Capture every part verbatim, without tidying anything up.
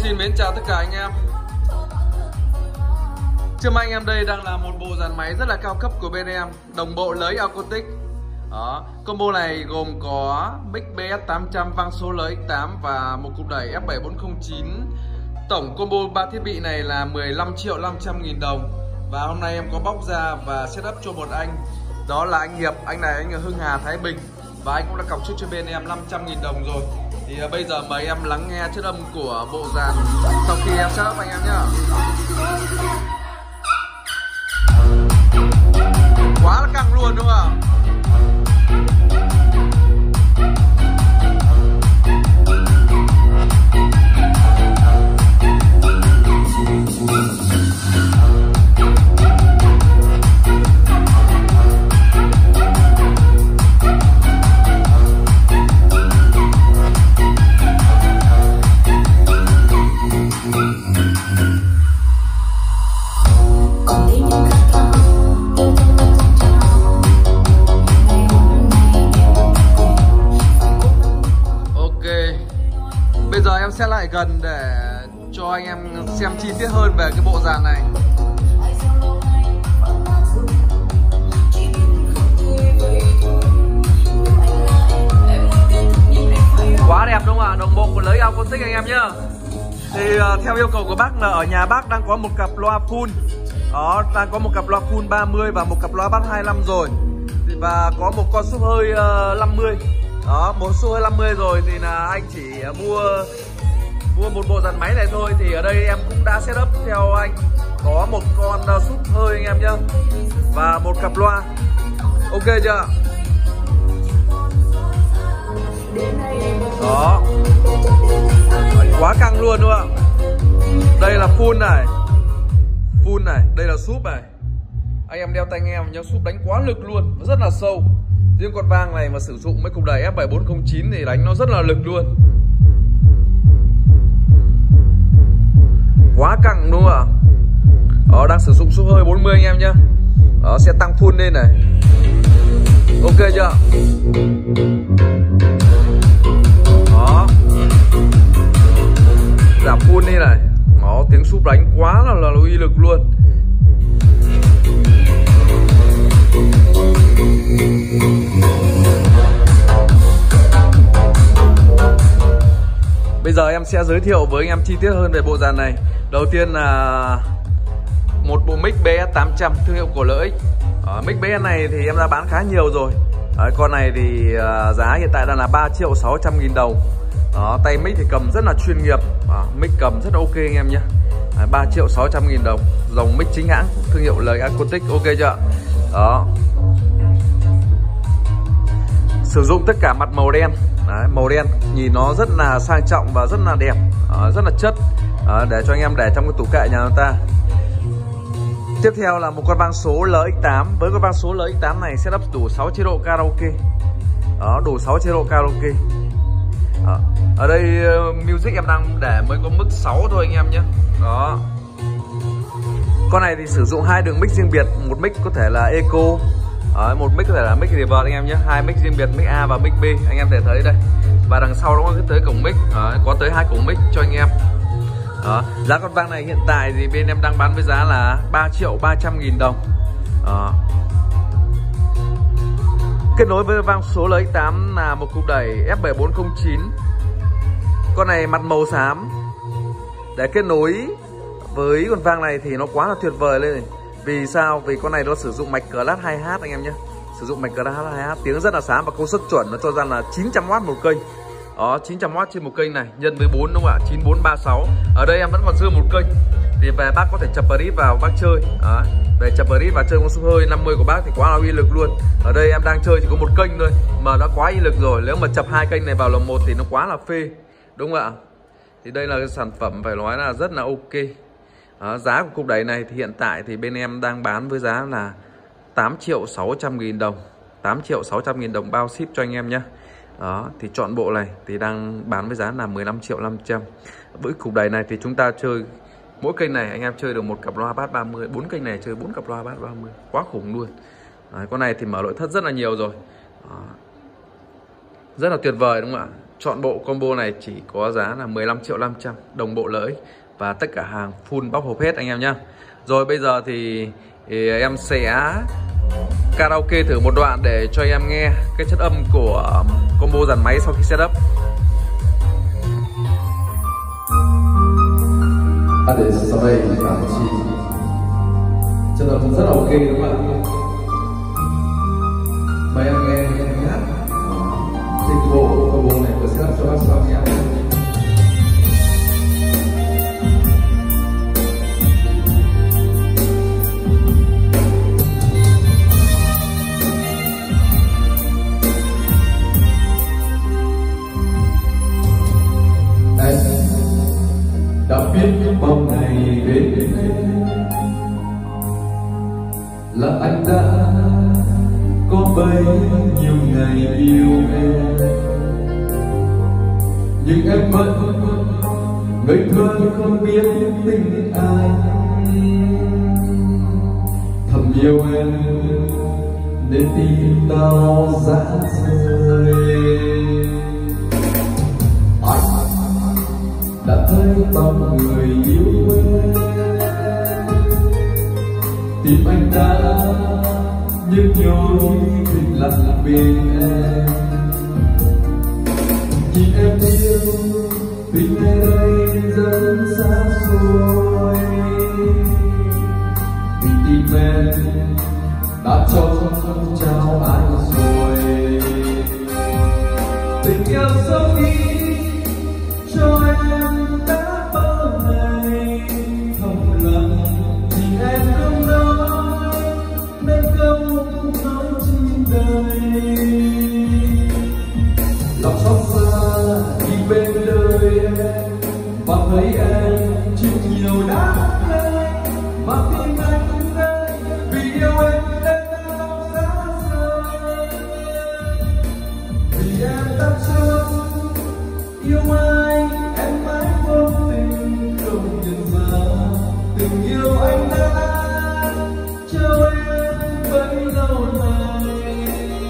Xin mến chào tất cả anh em. Trước mắt anh em đây đang là một bộ dàn máy rất là cao cấp của bên em, đồng bộ lưới acoustic. Đó, combo này gồm có mic bê ét tám trăm, vang số lưới ích tám và một cục đẩy F bảy bốn không chín. Tổng combo ba thiết bị này là mười lăm triệu năm trăm nghìn đồng. Và hôm nay em có bóc ra và setup cho một anh, đó là anh Hiệp. Anh này anh ở Hưng Hà, Thái Bình, và anh cũng đã cọc trước cho bên em năm trăm nghìn đồng rồi. Thì uh, bây giờ mời em lắng nghe chất âm của bộ dàn sau khi em setup anh em nhá. Quá là căng luôn đúng không ạ? Bây giờ em sẽ lại gần để cho anh em xem chi tiết hơn về cái bộ dàn này. Quá đẹp đúng không ạ? Đồng bộ của lưới acoustic anh em nhá. Thì uh, theo yêu cầu của bác là ở nhà bác đang có một cặp loa full. Đó, đang có một cặp loa full ba mươi và một cặp loa bass hai mươi lăm rồi. Và có một con súp hơi uh, năm mươi. Đó, một súp hơi năm mươi rồi thì là anh chỉ mua mua một bộ dàn máy này thôi. Thì ở đây em cũng đã setup theo anh, có một con uh, súp hơi anh em nhá, và một cặp loa. Ok chưa? Đó, quá căng luôn đúng không ạ? Đây là full này, full này, đây là súp này. Anh em đeo tai nghe nhớ, súp đánh quá lực luôn, rất là sâu. Riêng con vang này mà sử dụng mấy cục đẩy F bảy bốn không chín thì đánh nó rất là lực luôn. Quá căng đúng không ạ? Đó, đang sử dụng súp hơi bốn mươi anh em nhé. Đó, sẽ tăng full lên này. Ok chưa? Đó, giảm full đi này. Đó, tiếng súp đánh quá là là uy lực luôn. Bây giờ em sẽ giới thiệu với anh em chi tiết hơn về bộ dàn này. Đầu tiên là một bộ mic bê ét tám trăm thương hiệu của lờ ích. Ở mic bê ét này thì em đã bán khá nhiều rồi. Ở con này thì uh, giá hiện tại đang là ba triệu sáu trăm nghìn đồng. Đó, tay mic thì cầm rất là chuyên nghiệp. Đó, mic cầm rất ok anh em nhé. ba triệu sáu trăm nghìn đồng. Dòng mic chính hãng thương hiệu lờ acoustic. Ok chưa? Đó, sử dụng tất cả mặt màu đen. Đấy, màu đen nhìn nó rất là sang trọng và rất là đẹp, à, rất là chất, à, để cho anh em để trong cái tủ kệ nhà người ta. Tiếp theo là một con vang số lờ ích tám. Với con vang số lờ ích tám này setup đủ sáu chế độ karaoke. Đó, đủ sáu chế độ karaoke. Đó, ở đây uh, music em đang để mới có mức sáu thôi anh em nhé. Đó, con này thì sử dụng hai đường mic riêng biệt, một mic có thể là eco. Đấy, một mic có thể là mic reverb anh em nhé, hai mic riêng biệt, mic A và mic B anh em thể thấy đây. Và đằng sau nó có tới cổng mic. Đấy, có tới hai cổng mic cho anh em. Đó, giá con vang này hiện tại thì bên em đang bán với giá là ba triệu ba trăm nghìn đồng. Đó, kết nối với vang số lờ ích tám là một cục đẩy F bảy bốn không chín. Con này mặt màu xám. Để kết nối với con vang này thì nó quá là tuyệt vời lên. Vì sao? Vì con này nó sử dụng mạch Class hai H anh em nhé. Sử dụng mạch Class hai H, tiếng rất là sáng và công suất chuẩn nó cho ra là chín trăm oát một kênh. Đó, chín trăm oát trên một kênh này, nhân với bốn đúng không ạ? chín bốn ba sáu. Ở đây em vẫn còn dư một kênh. Thì về bác có thể chập bridge vào bác chơi. Đó, về chập bridge và chơi con súp hơi năm mươi của bác thì quá là uy lực luôn. Ở đây em đang chơi chỉ có một kênh thôi mà đã quá uy lực rồi. Nếu mà chập hai kênh này vào lần một thì nó quá là phê, đúng không ạ? Thì đây là cái sản phẩm phải nói là rất là ok. Đó, giá của cục đẩy này thì hiện tại thì bên em đang bán với giá là tám triệu sáu trăm nghìn đồng. tám triệu sáu trăm nghìn đồng bao ship cho anh em nhé. Đó, thì chọn bộ này thì đang bán với giá là mười lăm triệu năm trăm. Với cục đẩy này thì chúng ta chơi mỗi kênh này anh em chơi được một cặp loa bass ba mươi, bốn kênh này chơi bốn cặp loa bass ba mươi, quá khủng luôn. Đấy, con này thì mở nội thất rất là nhiều rồi. Đó, rất là tuyệt vời đúng không ạ? chọn bộ combo này chỉ có giá là mười lăm triệu năm trăm đồng bộ lưỡi và tất cả hàng full bóc hộp hết anh em nhá. Rồi bây giờ thì, thì em sẽ karaoke thử một đoạn để cho anh em nghe cái chất âm của combo dàn máy sau khi setup. Sau đây là chị chất âm rất là ok đúng không ạ? Mời em nghe em hát trên bộ combo này của setup cho bác sau nhé. Đã biết bao ngày đến là anh đã có bấy nhiêu ngày yêu em, nhưng em vẫn ngây thơ không biết tình ai, thầm yêu em đến tim đau rã rời. Đã thấy bao người yêu em, tim anh đã nhức nhối tình lặng bên em. Nhìn em yêu tình nơi đây rất xa xôi, vì tim em đã trao trao ai rồi. Tình yêu sâu đi cho em đã bao ngày thầm lặng, nhìn em không nói nên không nói trên đời. Lòng xót xa đi bên đời em và thấy em chịu nhiều đắng cay, và tim anh đây vì yêu em đến đau giá rời. Vì em đã chưa yêu ai em mãi vô tình không nhận ra tình yêu anh đã cho em bấy lâu nay.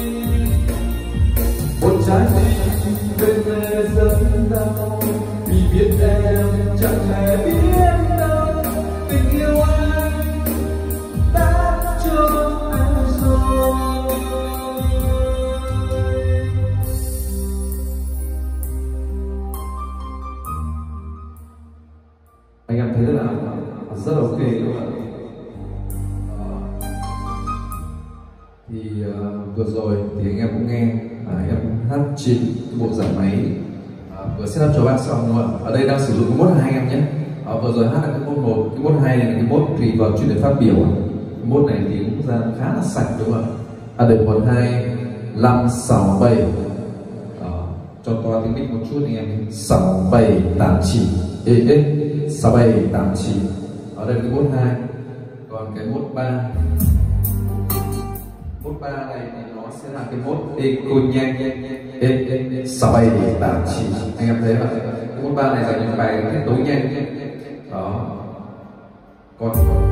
Một trái tim bên lề rất đau vì biết em chẳng hề biết đâu tình yêu anh đã cho em rồi. Anh em thấy thế nào? Rất là ok đúng không ạ? Thì uh, vừa rồi thì anh em cũng nghe uh, em hát trên bộ giảm máy uh, vừa setup cho bác xong đúng không ạ? Ở đây đang sử dụng cái mốt hai anh em nhé. Uh, vừa rồi hát là cái mốt một, cái mốt hai này là cái mốt tùy vào chuyên đề phát biểu. Cái mốt này thì cũng ra khá là sạch đúng không ạ? À, để một hai năm sáu bảy cho to tiếng mic một chút anh em. Sáu bảy tám chín ê ê sáu bảy tám chín. Ở đây là cái mốt hai, còn cái mốt ba, mốt ba này thì nó sẽ là cái mốt eco nhanh ê ê sáu bảy tám chín. Anh em thấy không? Cái mốt ba này dành những bài kết nối nhanh đó. Còn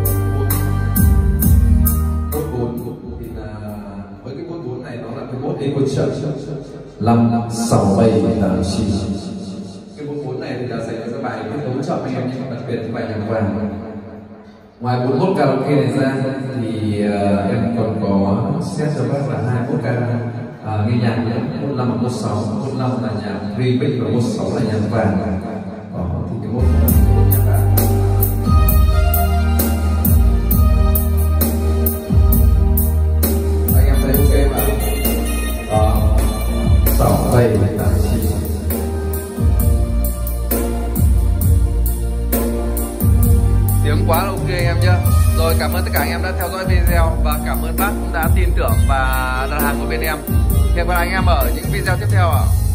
mốt bốn thì là với cái mốt bốn này nó là cái mốt eco chậm năm sáu bảy tám chín. Cái mốt bốn này thì là dành cho bài kết nối chậm anh em nhé, đặc biệt cái bài nhạc vàng. Ngoài bốn mốt karaoke này ra thì uh, em còn có set cho các là hai mốt karaoke uh, nghe nhạc nhé, mốt năm và mốt sáu. Mốt năm là nhạc remix và mốt sáu là nhạc vàng. Đó thì cái mốt nhạc vàng. Anh em thấy ok mà. Đó sáu bảy tám chín. Tiếng quá là ok anh em nhá. Rồi cảm ơn tất cả anh em đã theo dõi video và cảm ơn bác cũng đã tin tưởng và đặt hàng của bên em. Hẹn gặp lại anh em ở những video tiếp theo ạ.